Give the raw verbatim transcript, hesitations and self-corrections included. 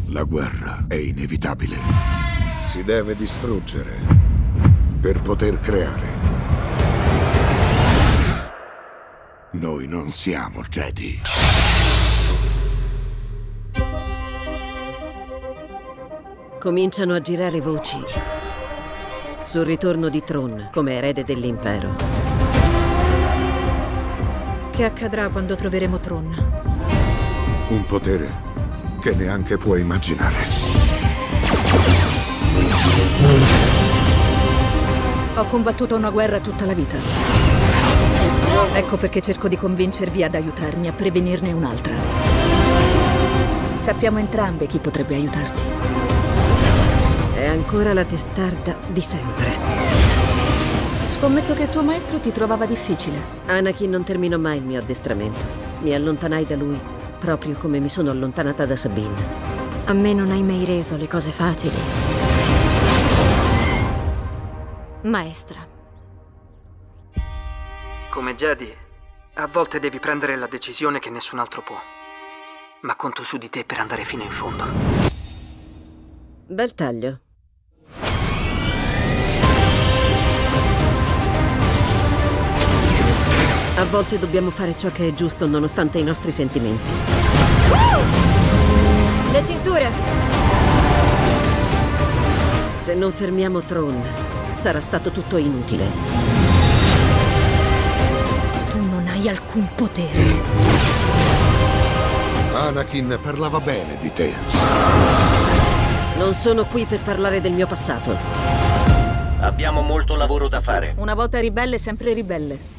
La guerra è inevitabile. Si deve distruggere per poter creare. Noi non siamo Jedi. Cominciano a girare voci sul ritorno di Thrawn come erede dell'impero. Che accadrà quando troveremo Thrawn? Un potere che neanche puoi immaginare. Ho combattuto una guerra tutta la vita. Ecco perché cerco di convincervi ad aiutarmi a prevenirne un'altra. Sappiamo entrambe chi potrebbe aiutarti. È ancora la testarda di sempre. Scommetto che il tuo maestro ti trovava difficile. Anakin non terminò mai il mio addestramento. Mi allontanai da lui, proprio come mi sono allontanata da Sabine. A me non hai mai reso le cose facili. Maestra. Come Jedi, a volte devi prendere la decisione che nessun altro può. Ma conto su di te per andare fino in fondo. Bel taglio. A volte dobbiamo fare ciò che è giusto nonostante i nostri sentimenti. Le cinture! Se non fermiamo Thrawn, sarà stato tutto inutile. Tu non hai alcun potere. Anakin parlava bene di te. Non sono qui per parlare del mio passato. Abbiamo molto lavoro da fare. Una volta ribelle, sempre ribelle.